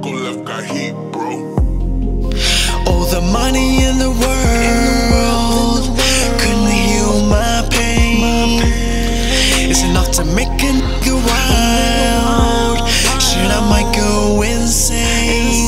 Circle left got heat, bro. All the money in the world couldn't heal my pain. It's enough to make a nigga wild. Shit, I might go insane.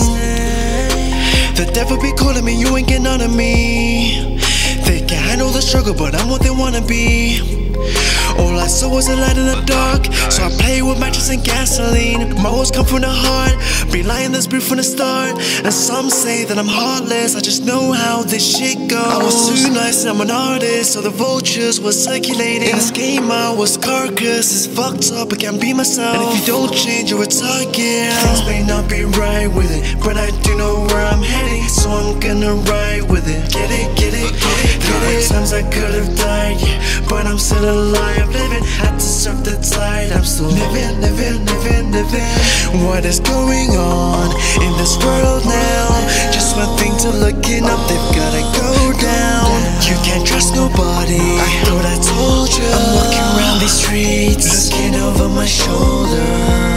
The devil be calling me, you ain't get none of me. They can handle the struggle, but I'm what they wanna be. All I saw was a light in the dark, so I play with matches and gasoline. My words come from the heart, relying this brief from the start. And some say that I'm heartless, I just know how this shit goes. I was too nice and I'm an artist, so the vultures were circulating. In this game I was carcass, it's fucked up, I can't be myself. And if you don't change, you're a target. Things may not be right with it, but I do know where I'm heading, so I'm gonna ride with it. Get it, get it, get it, get it. Times I could've died, yeah, but I'm still alive. Living, had to surf the tide. I'm still living, living, living, living. What is going on in this world now? Just one thing to looking up, they've gotta go down. You can't trust nobody, I thought I told you. I'm walking around these streets, looking over my shoulder.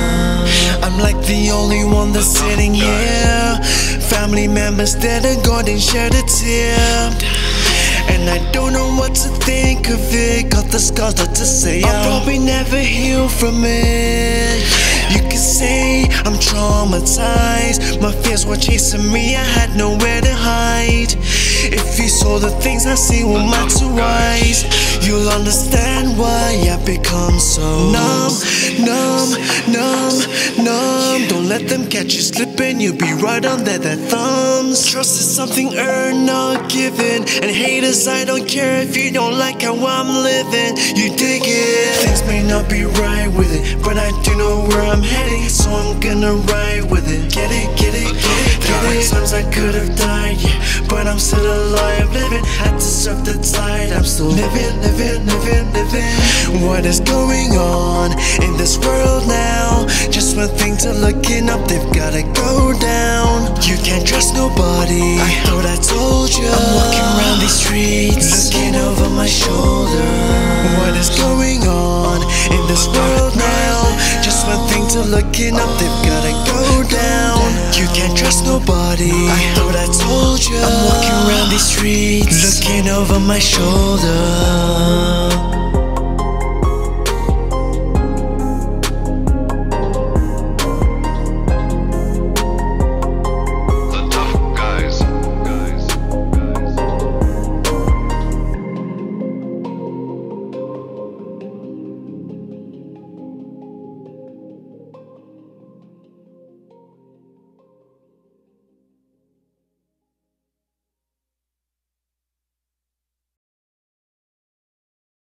I'm like the only one that's sitting here. Family members dead and gone, didn't shed a tear. And I don't know what to think of it. Got the scars, not to say I'll probably never heal from it. You can say I'm traumatized. My fears were chasing me, I had nowhere to hide. If you saw the things I see with my two eyes, you'll understand why I become so numb, numb, numb, numb. Don't let them catch you slipping, you'll be right under their thumbs. Trust is something earned, not given. And haters, I don't care if you don't like how I'm living. You dig it? Things may not be right with it, but I do know where I'm heading, so I'm gonna ride with it. Get it, get it, get it, get it. Times I could've died, yeah, but I'm still alive. Living, had to surf the tide. I'm still living, living, living, living. What is going on in this world now? Just one thing to looking up, they've gotta go down. You can't trust nobody, I thought I told you. I'm walking around these streets, looking over my shoulder. What is going on in this world now? Just one thing to looking up, they've gotta go down. You can't trust nobody, I thought I told you. I'm walking around these streets, looking over my shoulder.